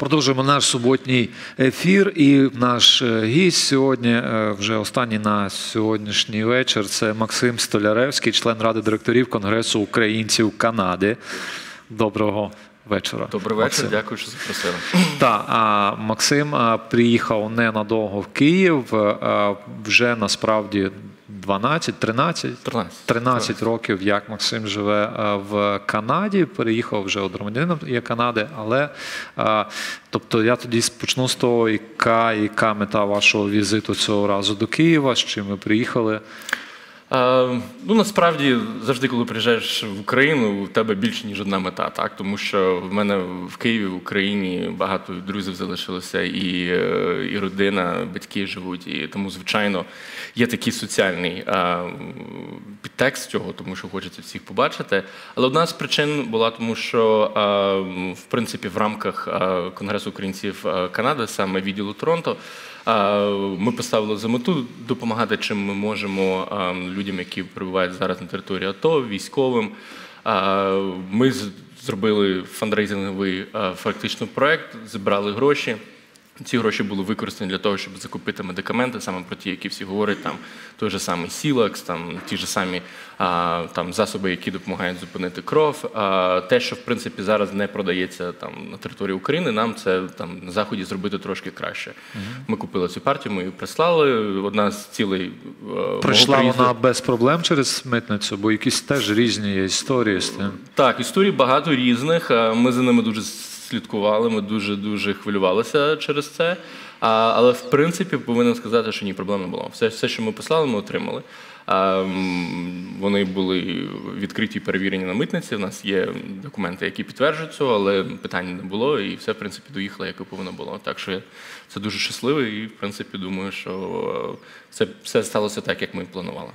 Продовжуємо наш суботній ефір, і наш гість сьогодні, вже останній на сьогоднішній вечір, це Максим Столяревський, член Ради директорів Конгресу українців Канади. Доброго вечора. Добрий вечір, дякую, що запросили. Так, Максим приїхав ненадовго в Київ, вже насправді 13 років, як Максим живе в Канаді, переїхав вже от громадянином є Канади, але, тобто я тоді почну з того, яка мета вашого візиту цього разу до Києва, з чим ви приїхали? Ну, насправді, завжди, коли приїжджаєш в Україну, у тебе більше, ніж одна мета, так? Тому що в мене в Києві, в Україні багато друзів залишилося, і родина, батьки живуть, і тому, звичайно, є такий соціальний підтекст цього, тому що хочеться всіх побачити. Але одна з причин була тому, що, в принципі, в рамках Конгресу українців Канади, саме відділу Торонто, ми поставили за мету допомагати, чим ми можемо людям, які перебувають зараз на території АТО, військовим. Ми зробили фандрейзинговий фактично проєкт, зібрали гроші. Ці гроші були використані для того, щоб закупити медикаменти, саме про ті, які всі говорять, там той же самий Сілакс, там ті ж самі там засоби, які допомагають зупинити кров. Те, що в принципі зараз не продається там на території України, нам це там на заході зробити трошки краще. Ми купили цю партію, ми її прислали. Одна з цілей прийшла вона без проблем через митницю, бо якісь теж різні є історії з тим. Так, історій багато різних. Ми за ними дуже слідкували, ми дуже хвилювалися через це. Але, в принципі, повинен сказати, що ні, проблем не було. Все, що ми послали, ми отримали. Вони були відкриті і перевірені на митниці. У нас є документи, які підтверджують цього, але питань не було, і все, в принципі, доїхало, як і повинно було. Так що я це дуже щасливий і, в принципі, думаю, що все сталося так, як ми планували.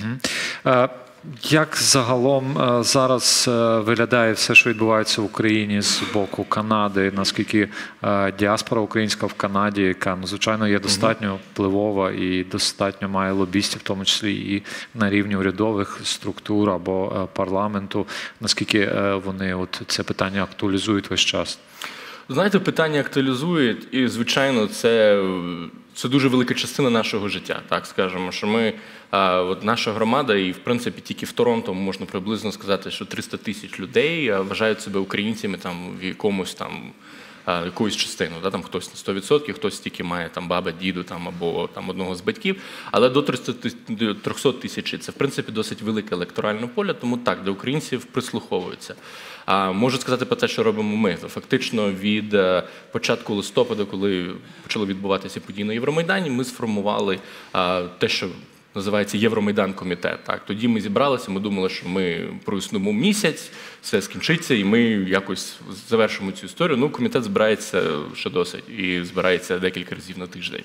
Як загалом зараз виглядає все, що відбувається в Україні з боку Канади? Наскільки діаспора українська в Канаді, яка, звичайно, є достатньо впливова і достатньо має лобістів, в тому числі і на рівні урядових структур або парламенту, наскільки вони це питання актуалізують весь час? Знаєте, питання актуалізують, і, звичайно, це дуже велика частина нашого життя, так скажемо, що ми, наша громада, і, в принципі, тільки в Торонто можна приблизно сказати, що 300 тисяч людей вважають себе українцями там в якоюсь частину, там хтось на 100%, хтось тільки має там баба, діду там або там одного з батьків, але до 300 тисяч це в принципі досить велике електоральне поле, тому так, для українців прислуховуються. Можу сказати про те, що робимо ми. Фактично від початку листопада, коли почали відбуватися події на Євромайдані, ми сформували те, що називається Євромайдан-комітет. Так, тоді ми зібралися, ми думали, що ми проіснуємо місяць, все скінчиться, і ми якось завершимо цю історію. Ну, комітет збирається ще досить, і збирається декілька разів на тиждень.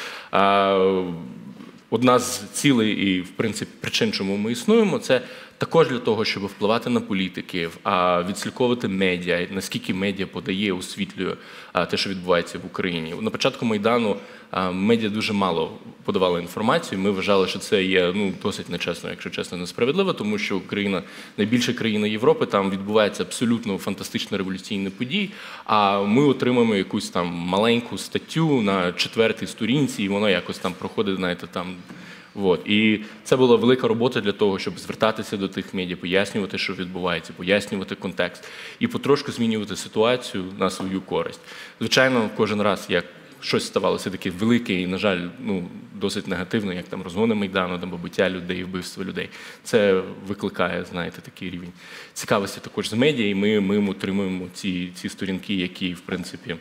Одна з цілей і, в принципі, причин, чому ми існуємо, це також для того, щоб впливати на політиків, відслідковувати медіа, наскільки медіа подає, освітлює те, що відбувається в Україні. На початку Майдану медіа дуже мало подавали інформацію. Ми вважали, що це є досить нечесно, якщо чесно, несправедливо, тому що Україна – найбільша країна Європи, там відбувається абсолютно фантастично революційні події, а ми отримаємо якусь там маленьку статтю на 4-й сторінці, і воно якось там проходить, знаєте, там. І це була велика робота для того, щоб звертатися до тих медіа, пояснювати, що відбувається, пояснювати контекст і потрошку змінювати ситуацію на свою користь. Звичайно, кожен раз, як щось ставалося таке велике і, на жаль, досить негативно, як там розгони Майдану, там побиття людей, вбивство людей, це викликає, знаєте, такий рівень цікавості також з медіа, і ми отримуємо ці сторінки, які, в принципі,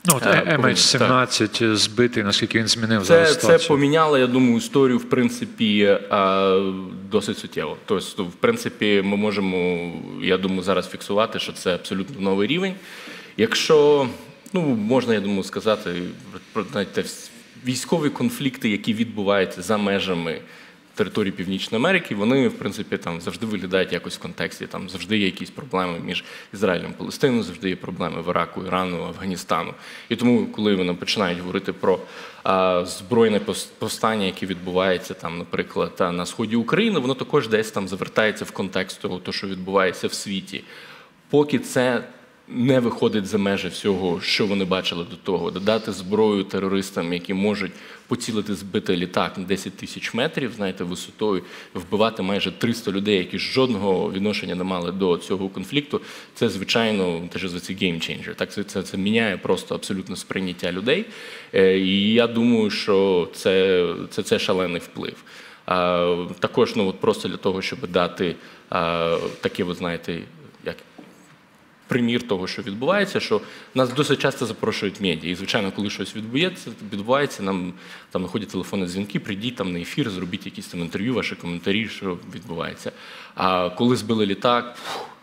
MH17 збитий, наскільки він змінив зараз ситуацію? Це поміняло, я думаю, історію, в принципі, досить суттєво. Тобто, в принципі, ми можемо, я думаю, зараз фіксувати, що це абсолютно новий рівень. Якщо, можна, я думаю, сказати, про військові конфлікти, які відбуваються за межами території Північної Америки, вони, в принципі, там завжди виглядають якось в контексті, там завжди є якісь проблеми між Ізраїлем і Палестиною, завжди є проблеми в Іраку, Ірану, Афганістану. І тому, коли вони починають говорити про збройне повстання, яке відбувається там, наприклад, на сході України, воно також десь там завертається в контекст того, що відбувається в світі. Поки це не виходить за межі всього, що вони бачили до того, додати зброю терористам, які можуть поцілити, збити літак на 10 тисяч метрів, знаєте, висотою, вбивати майже 300 людей, які жодного відношення не мали до цього конфлікту, це, звичайно, те, що зветься game changer. Так, це міняє просто абсолютно сприйняття людей. І я думаю, що це шалений вплив. Також, ну, от просто для того, щоб дати таке, ви знаєте, як примір того, що відбувається, що нас досить часто запрошують медіа. І, звичайно, коли щось відбувається, нам там находять телефонні дзвінки, прийдіть там на ефір, зробіть якісь там інтерв'ю, ваші коментарі, що відбувається. А коли збили літак,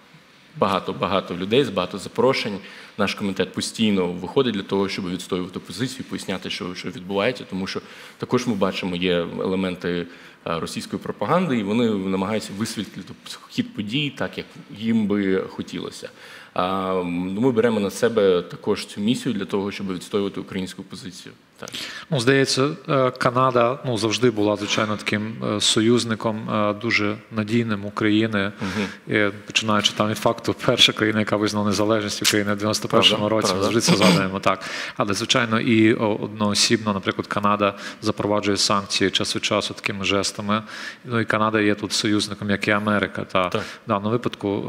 багато людей, багато запрошень. Наш комітет постійно виходить для того, щоб відстоювати позицію, поясняти, що відбувається, тому що також ми бачимо, є елементи російської пропаганди, і вони намагаються висвітлити хід подій так, як їм би хотілося. Ми беремо на себе також цю місію для того, щоб відстоювати українську позицію. Так. Ну, здається, Канада завжди була, звичайно, таким союзником дуже надійним України. І, починаючи там від факту, перша країна, яка визнала незалежність України в 91-му році, ми завжди це згадуємо, так. Але, звичайно, і одноосібно, наприклад, Канада запроваджує санкції час від часу такими жестами. Ну, і Канада є тут союзником, як і Америка. Та в даному випадку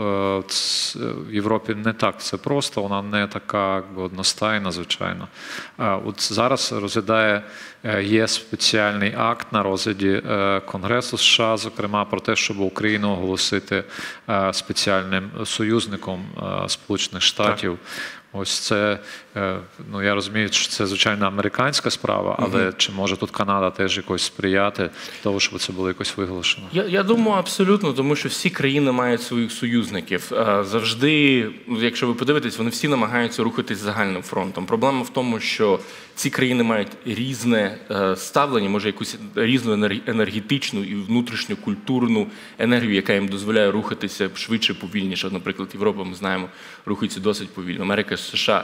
в Європі не так все просто, вона не така одностайна, звичайно. От зараз розглядає, є спеціальний акт на розгляді Конгресу США, зокрема, про те, щоб Україну оголосити спеціальним союзником Сполучених Штатів. Ось це, ну, я розумію, що це, звичайно, американська справа, але чи може тут Канада теж якось сприяти того, щоб це було якось виголошено? Я думаю, абсолютно, тому що всі країни мають своїх союзників. Завжди, якщо ви подивитесь, вони всі намагаються рухатись загальним фронтом. Проблема в тому, що ці країни мають різне ставлення, може якусь різну енергетичну і внутрішню культурну енергію, яка їм дозволяє рухатися швидше, повільніше. Наприклад, Європа, ми знаємо, рухається досить повільно. Америка, США,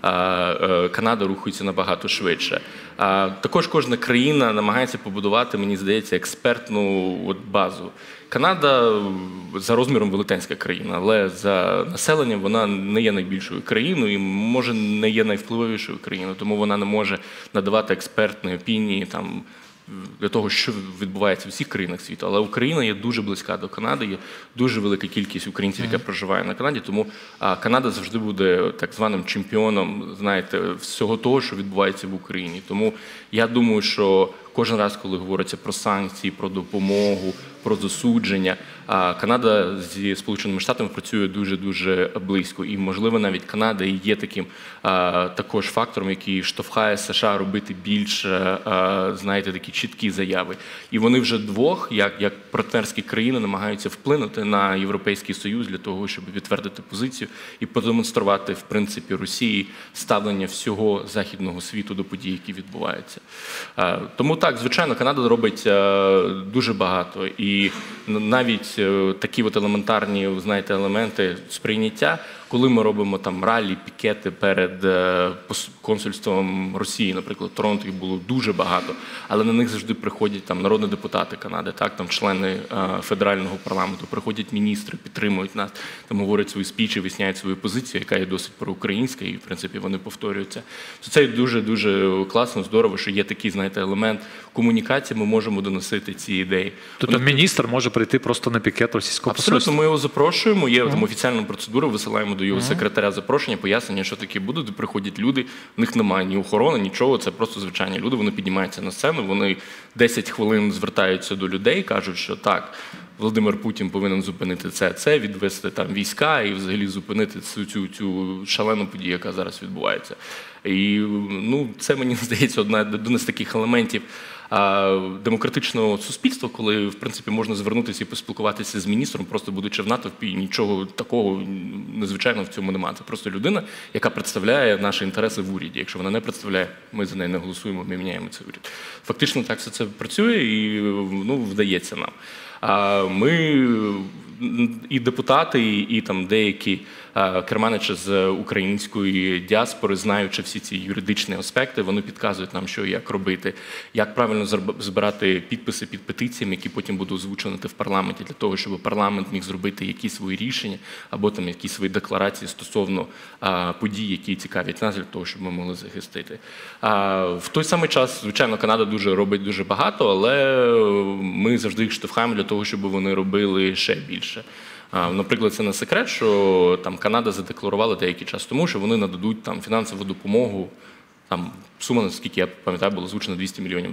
Канада рухаються набагато швидше. Також кожна країна намагається побудувати, мені здається, експертну базу. Канада за розміром велетенська країна, але за населенням вона не є найбільшою країною і, може, не є найвпливовішою країною, тому вона не може надавати експертні опінії там, для того, що відбувається в всіх країнах світу. Але Україна є дуже близька до Канади, є дуже велика кількість українців, яка проживає на Канаді, тому Канада завжди буде так званим чемпіоном, знаєте, всього того, що відбувається в Україні. Тому я думаю, що кожен раз, коли говориться про санкції, про допомогу, про засудження, Канада зі Сполученими Штатами працює дуже-дуже близько. І, можливо, навіть Канада і є таким також фактором, який штовхає США робити більш, знаєте, такі чіткі заяви. І вони вже двох, як партнерські країни, намагаються вплинути на Європейський Союз для того, щоб відтвердити позицію і продемонструвати, в принципі, Росії ставлення всього західного світу до подій, які відбуваються. Тому так, звичайно, Канада робить дуже багато. І навіть такі от елементарні, знаєте, елементи сприйняття, коли ми робимо там ралі, пікети перед консульством Росії, наприклад, в Торонто, їх було дуже багато, але на них завжди приходять там народні депутати Канади, так, там члени федерального парламенту, приходять міністри, підтримують нас, там говорять свої спічі, виясняють свою позицію, яка є досить проукраїнська, і, в принципі, вони повторюються. Це дуже-дуже класно, здорово, що є такий, знаєте, елемент комунікації, ми можемо доносити ці ідеї. Тобто міністр може прийти просто на пікет російського посольства? Абсолютно, ми його запрошуємо, є там офіційна процедура, висилаємо до його секретаря запрошення, пояснення, що таке буде, де приходять люди, в них немає ні охорони, нічого, це просто звичайні люди, вони піднімаються на сцену, вони 10 хвилин звертаються до людей, кажуть, що так, Володимир Путін повинен зупинити це, відвести там війська і взагалі зупинити цю шалену подію, яка зараз відбувається. І, ну, це, мені здається, один з таких елементів демократичного суспільства, коли, в принципі, можна звернутися і поспілкуватися з міністром, просто будучи в натовпі, і нічого такого незвичайного в цьому немає. Це просто людина, яка представляє наші інтереси в уряді. Якщо вона не представляє, ми за неї не голосуємо, ми міняємо цей уряд. Фактично так все це працює і, ну, вдається нам. Ми і депутати, і там деякі керманичі з української діаспори, знаючи всі ці юридичні аспекти, вони підказують нам, що і як робити, як правильно збирати підписи під петиціями, які потім будуть озвучувати в парламенті, для того, щоб парламент міг зробити якісь свої рішення або там якісь свої декларації стосовно подій, які цікавлять нас, для того, щоб ми могли захистити. В той самий час, звичайно, Канада робить дуже багато, але ми завжди їх штовхаємо для того, щоб вони робили ще більше. Наприклад, це не секрет, що там Канада задекларувала деякий час тому, що вони нададуть там фінансову допомогу. Там сума, наскільки я пам'ятаю, була озвучена $200 мільйонів.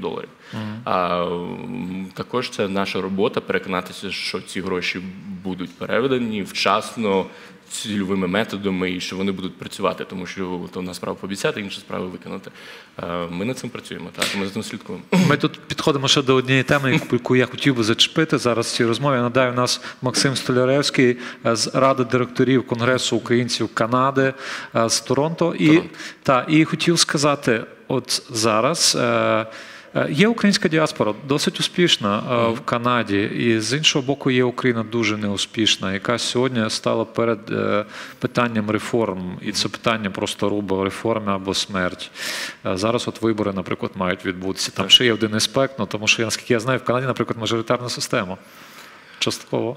Також це наша робота переконатися, що ці гроші будуть переведені вчасно, цільовими методами, і що вони будуть працювати, тому що одна справа пообіцяти, інша справа виконати. Ми над цим працюємо, так, ми за цим слідкуємо. Ми тут підходимо ще до однієї теми, яку я хотів би зачепити зараз в цій розмові. Нагадаю, у нас Максим Столяревський з Ради директорів Конгресу українців Канади з Торонто. І хотів сказати, от зараз є українська діаспора, досить успішна в Канаді, і з іншого боку є Україна дуже неуспішна, яка сьогодні стала перед питанням реформ, і це питання просто рубо реформи або смерть. Зараз от вибори, наприклад, мають відбутися. Там ще є один аспект, тому що, наскільки я знаю, в Канаді, наприклад, мажоритарна система. Частково.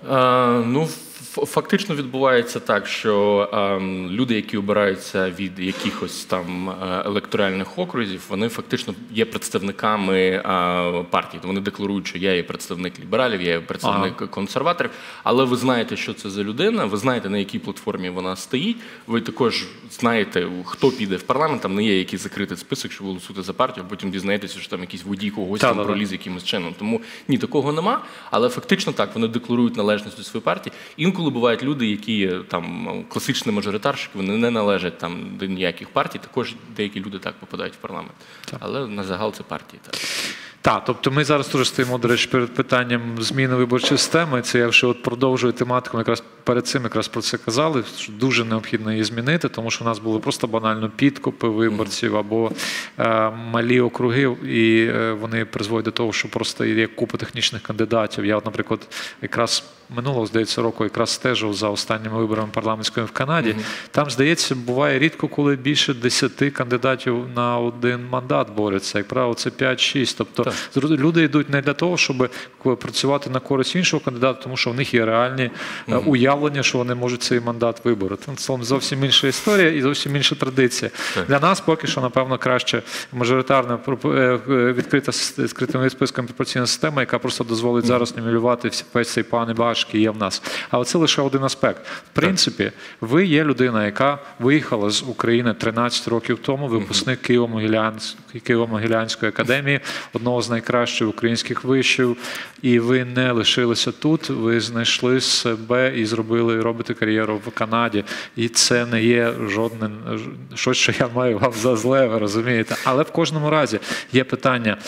Фактично відбувається так, що люди, які обираються від якихось там електоральних округів, вони фактично є представниками партії. Вони декларують, що я є представник лібералів, я є представник консерваторів, але ви знаєте, що це за людина, ви знаєте, на якій платформі вона стоїть, ви також знаєте, хто піде в парламент, там не є якийсь закритий список, що ви голосуєте за партію, а потім дізнаєтеся, що там якийсь водій когось там проліз якимось чином. Тому ні, такого нема, але фактично так, вони декларують належність до своєї партії. Інколи бувають люди, які там класичні мажоритарщики, вони не належать там до ніяких партій, також деякі люди так попадають в парламент. Так. Але на загал це партії. Так, тобто ми зараз теж стоїмо, до речі, перед питанням зміни виборчої системи. Це я вже продовжую тематику, якраз перед цим якраз про це казали, що дуже необхідно її змінити, тому що в нас були просто банально підкупи виборців або малі округи, і вони призводять до того, що просто є купа технічних кандидатів. Я, от, наприклад, якраз минулого, здається, року якраз стежив за останніми виборами парламентськими в Канаді. Там, здається, буває рідко, коли більше 10 кандидатів на один мандат борються. Як правило, це 5-6. Тобто люди йдуть не для того, щоб працювати на користь іншого кандидата, тому що в них є реальні уявлення, що вони можуть цей мандат вибороти. Це зовсім інша історія і зовсім інша традиція. Для нас поки що, напевно, краще мажоритарна відкрита з скритими списками пропорційна система, яка просто дозволить зараз нівелювати весь цей план і баш, який є в нас. Але це лише один аспект. В принципі, ви є людина, яка виїхала з України 13 років тому, випускник Києво-Могилянської академії, одного з найкращих українських вишів, і ви не лишилися тут, ви знайшли себе і робите кар'єру в Канаді. І це не є жодне щось, що я маю вам за зле, ви розумієте. Але в кожному разі є питання,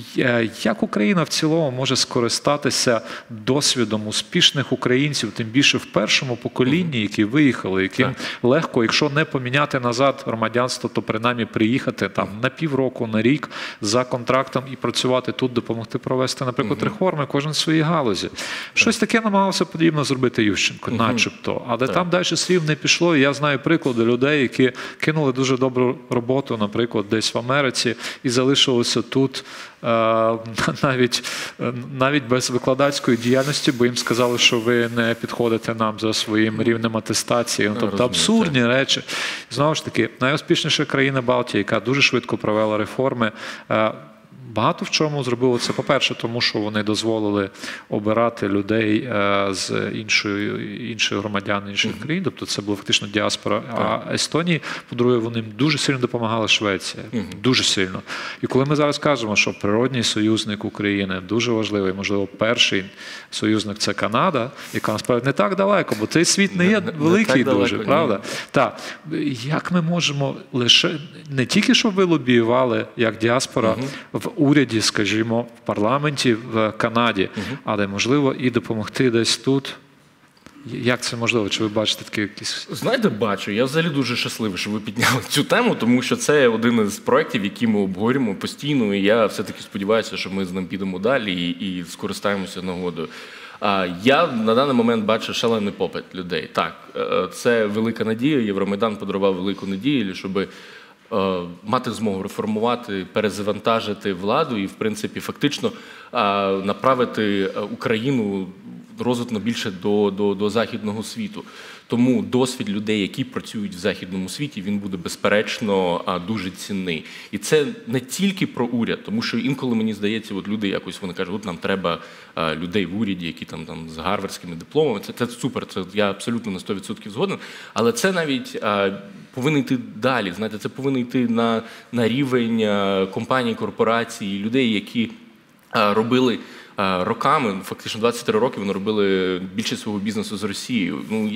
як Україна в цілому може скористатися досвідом успішних українців, тим більше в першому поколінні, які виїхали, яким легко, якщо не поміняти назад громадянство, то принаймні приїхати там на півроку, на рік за контрактом і працювати тут, допомогти провести, наприклад, реформи, кожен в своїй галузі. Щось таке намагався подібно зробити Ющенко, начебто. Але там далі слів не пішло. І я знаю приклади людей, які кинули дуже добру роботу, наприклад, десь в Америці і залишилися тут навіть без викладацької діяльності, бо їм сказали, що ви не підходите нам за своїм рівнем атестації. Тобто абсурдні речі. Знову ж таки, найуспішніша країна Балтії, яка дуже швидко провела реформи, багато в чому зробило це, по-перше, тому що вони дозволили обирати людей з інших громадян інших країн, тобто це була фактично діаспора. А Естонії, по-друге, вони дуже сильно допомагала Швеція, дуже сильно. І коли ми зараз кажемо, що природній союзник України дуже важливий, можливо, перший союзник – це Канада, яка насправді не так далеко, бо цей світ не є великий дуже, правда? Так. Як ми можемо лише, не тільки, щоб ви лобіювали як діаспора в уряді, скажімо, в парламенті в Канаді, але, можливо, і допомогти десь тут. Як це можливо? Чи ви бачите такі якісь... Знаєте, бачу. Я взагалі дуже щасливий, що ви підняли цю тему, тому що це один із проєктів, які ми обговорюємо постійно, і я все-таки сподіваюся, що ми з ним підемо далі і скористаємося нагодою. Я на даний момент бачу шалений попит людей. Так, це велика надія, Євромайдан подарував велику надію, щоб мати змогу реформувати, перезавантажити владу і, в принципі, фактично направити Україну розвитно більше до західного світу. Тому досвід людей, які працюють в західному світі, він буде безперечно дуже цінний. І це не тільки про уряд, тому що інколи мені здається, от люди якось вони кажуть, от нам треба людей в уряді, які там з гарвардськими дипломами. Це супер, це я абсолютно на 100% згоден. Але це навіть повинен йти далі. Знаєте, це повинен йти на рівень компаній, корпорацій, людей, які робили роками, фактично 23 роки вони робили більшість свого бізнесу з Росією.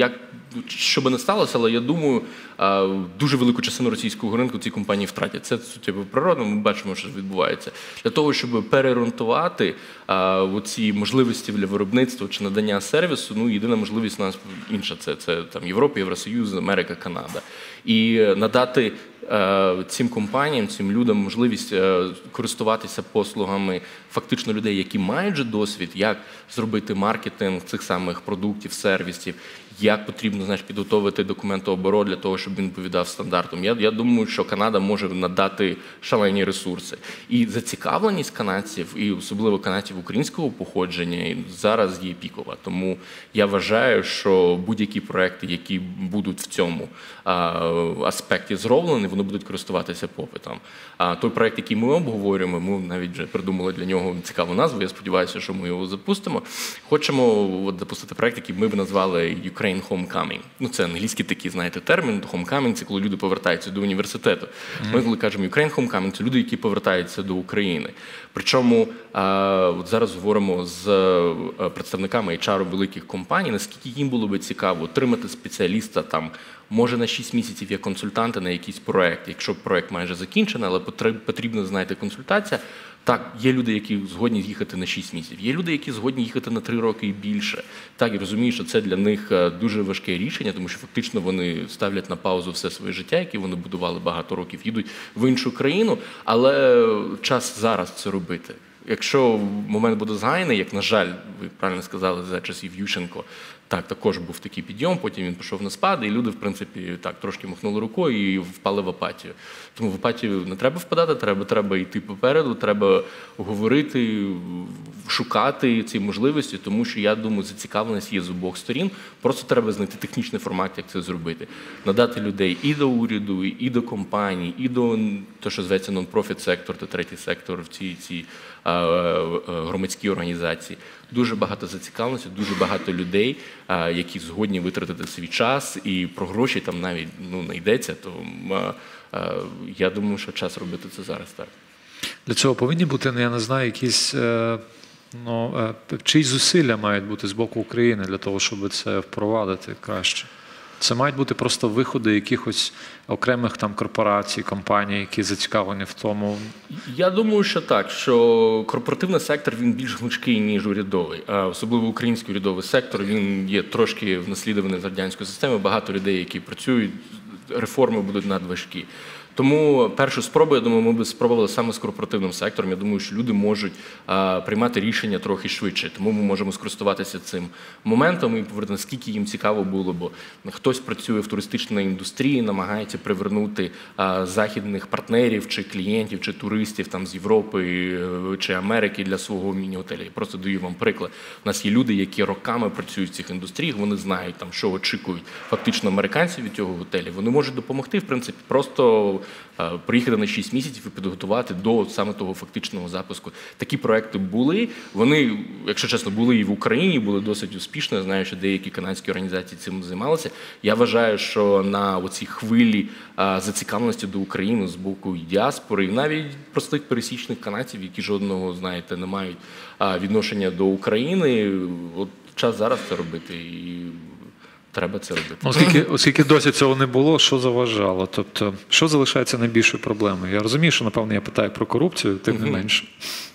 Що би не сталося, але я думаю, дуже велику частину російського ринку ці компанії втратять. Це суттєво природно, ми бачимо, що відбувається. Для того, щоб переорієнтувати оці можливості для виробництва чи надання сервісу, єдина можливість у нас інша – це там Європа, Євросоюз, Америка, Канада. І надати цим компаніям, цим людям можливість користуватися послугами фактично людей, які мають вже досвід, як зробити маркетинг цих самих продуктів, сервісів, як потрібно, підготовити документооборот для того, щоб він відповідав стандартам. Я думаю, що Канада може надати шалені ресурси. І зацікавленість канадців, і особливо канадців українського походження, зараз є пікова. Тому я вважаю, що будь-які проекти, які будуть в цьому аспекті зроблені, вони будуть користуватися попитом. Той проект, який ми обговорюємо, ми навіть вже придумали для нього цікаву назву, я сподіваюся, що ми його запустимо. Хочемо запустити проект, який ми б назвали Ukraine Homecoming. Це англійський такий, знаєте, термін. Homecoming – це коли люди повертаються до університету. Ми, коли кажемо Ukraine Homecoming, це люди, які повертаються до України. Причому зараз говоримо з представниками HR великих компаній, наскільки їм було би цікаво отримати спеціаліста там, може на 6 місяців як консультанта на якийсь проект, якщо проект майже закінчений, але потрібна, знаєте, консультація. Так, є люди, які згодні їхати на 6 місяців, є люди, які згодні їхати на 3 роки і більше. Так, і розумію, що це для них дуже важке рішення, тому що фактично вони ставлять на паузу все своє життя, яке вони будували багато років, їдуть в іншу країну, але час зараз це робити. Якщо момент буде згаяний, як, на жаль, ви правильно сказали, за часів Ющенко, так, також був такий підйом, потім він пішов на спад, і люди, в принципі, так, трошки махнули рукою і впали в апатію. Тому в апатію не треба впадати, треба йти попереду, треба говорити, шукати ці можливості, тому що, я думаю, зацікавленість є з обох сторін. Просто треба знайти технічний формат, як це зробити. Надати людей і до уряду, і до компаній, і до того, що зветься нон-профіт сектор, та третій сектор в цій громадській організації. Дуже багато зацікавленості, дуже багато людей, які згодні витратити свій час, і про гроші там навіть не йдеться, то я думаю, що час робити це зараз так. Для цього повинні бути, я не знаю, якісь чиїсь зусилля мають бути з боку України для того, щоб це впровадити краще? Це мають бути просто виходи якихось окремих там корпорацій, компаній, які зацікавлені в тому? Я думаю, що так, що корпоративний сектор, він більш гнучкий, ніж урядовий. Особливо український урядовий сектор, він є трошки наслідуваний з радянської системи. Багато людей, які працюють, реформи будуть надважкі. Тому першу спробу, я думаю, ми б спробували саме з корпоративним сектором. Я думаю, що люди можуть приймати рішення трохи швидше. Тому ми можемо скористуватися цим моментом і повернути, наскільки їм цікаво було, бо хтось працює в туристичній індустрії, намагається привернути західних партнерів, чи клієнтів, чи туристів там з Європи, чи Америки для свого міні-готеля. Я просто даю вам приклад. У нас є люди, які роками працюють в цих індустріях, вони знають, там, що очікують фактично американці від цього готелю. Вони можуть допомогти, в принципі, просто приїхати на 6 місяців і підготувати до саме того фактичного запуску. Такі проекти були. Вони, якщо чесно, були і в Україні, були досить успішні. Я знаю, що деякі канадські організації цим займалися. Я вважаю, що на оцій хвилі зацікавленості до України з боку і діаспори, і навіть простих пересічних канадців, які жодного, знаєте, не мають відношення до України, от час зараз це робити. І треба це робити. Оскільки досі цього не було, що заважало? Тобто, що залишається найбільшою проблемою? Я розумію, що, напевно, я питаю про корупцію, тим не менше.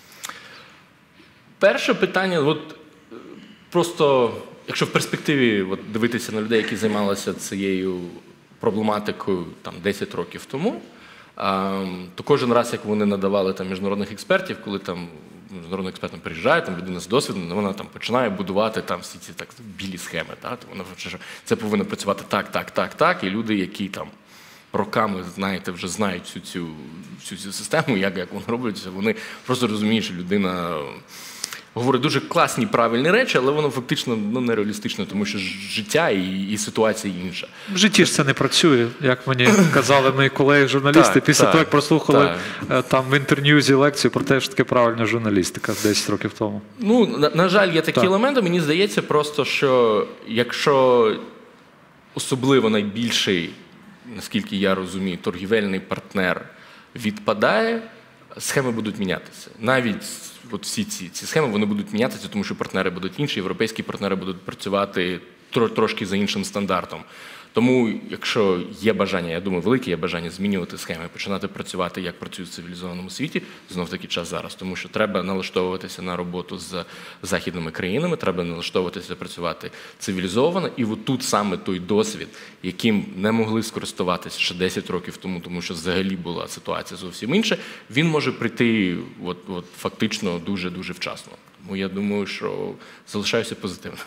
Перше питання, просто, якщо в перспективі дивитися на людей, які займалися цією проблематикою 10 років тому, то кожен раз, як вони надавали там міжнародних експертів, коли там міжнародний експерт приїжджає, там людина з досвідом, вона там починає будувати там всі ці так білі схеми. Так? Вона вважає, що це повинно працювати так, і люди, які там роками, знаєте, вже знають всю цю систему, як воно робиться, вони просто розуміють, що людина говорить дуже класні, правильні речі, але воно фактично нереалістично, тому що життя і ситуація інша. В житті ж це не працює, як мені казали мої колеги-журналісти, після того, як прослухали там в інтерньюзі лекцію про те, що таке правильна журналістика 10 років тому. Ну, на жаль, є такі елементи. Мені здається просто, що якщо особливо найбільший, наскільки я розумію, торгівельний партнер відпадає, схеми будуть мінятися. Навіть от всі ці схеми вони будуть мінятися, тому що партнери будуть інші, європейські партнери будуть працювати трошки за іншим стандартом. Тому, якщо є бажання, я думаю, велике є бажання змінювати схеми, починати працювати, як працюють в цивілізованому світі, знов-таки час зараз. Тому що треба налаштовуватися на роботу з західними країнами, треба налаштовуватися працювати цивілізовано. І от тут саме той досвід, яким не могли скористуватися ще 10 років тому що взагалі була ситуація зовсім інша, він може прийти от фактично дуже-дуже вчасно. Тому я думаю, що залишаюся позитивним.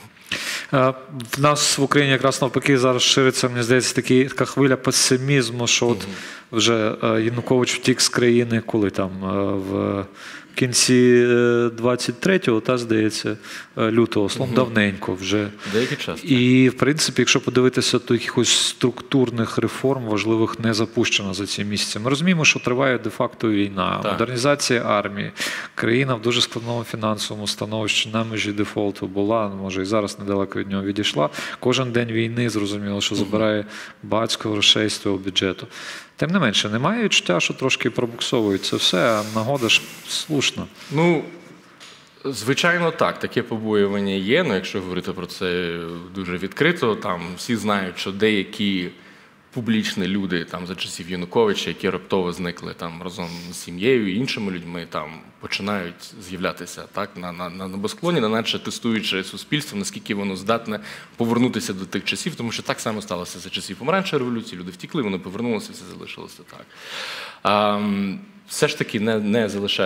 В нас в Україні якраз навпаки зараз шириться, мені здається, така хвиля песимізму, що от вже Янукович втік з країни, коли там в кінці 23-го, здається, лютого, словом, давненько вже. Деякий час. І, в принципі, якщо подивитися, то якихось структурних реформ важливих не запущено за ці місяці. Ми розуміємо, що триває де-факто війна, модернізація армії, країна в дуже складному фінансовому становищі, на межі дефолту була, може і зараз недалеко від нього відійшла. Кожен день війни, зрозуміло, що забирає багатько грошей з цього бюджету. Тим не менше, немає відчуття, що трошки пробуксовують це все, а нагода ж слушна. Ну, звичайно, так. Таке побоювання є, але якщо говорити про це дуже відкрито, там всі знають, що деякі публічні люди там за часів Януковича, які раптово зникли там разом з сім'єю і іншими людьми, там починають з'являтися так на небосклоні, наче тестуючи суспільство, наскільки воно здатне повернутися до тих часів, тому що так само сталося за часів помаранчевої революції, люди втікли, вони повернулися, все залишилося так. Все ж таки, не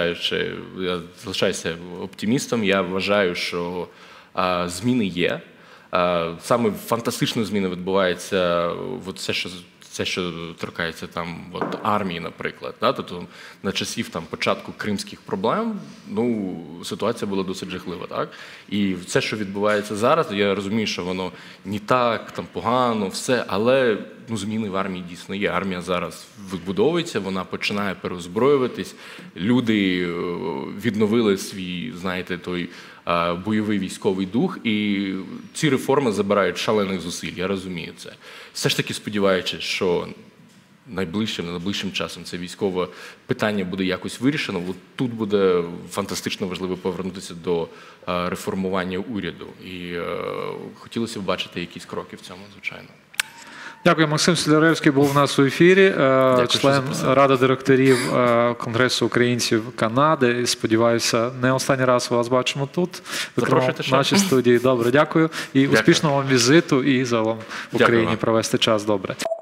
залишаюся оптимістом, я вважаю, що зміни є. Саме фантастичні зміни відбуваються, це, що торкається там армії, наприклад. Тобто на часів там початку кримських проблем, ситуація була досить жахлива, так? І все, що відбувається зараз, я розумію, що воно не так там погано, все, але зміни в армії дійсно є. Армія зараз відбудовується, вона починає переозброюватись, люди відновили свій, знаєте, той бойовий військовий дух, і ці реформи забирають шалених зусиль, я розумію це. Все ж таки сподіваючись, що найближчим часом це військове питання буде якось вирішено, тут буде фантастично важливо повернутися до реформування уряду. І хотілося б бачити якісь кроки в цьому, звичайно. Дякую. Максим Соляревський був у нас у ефірі, член Ради директорів Конгресу українців Канади. І, сподіваюся, не останній раз вас бачимо тут, в нашій студії. Добре, дякую. І успішного вам візиту і загалом в Україні провести час добре.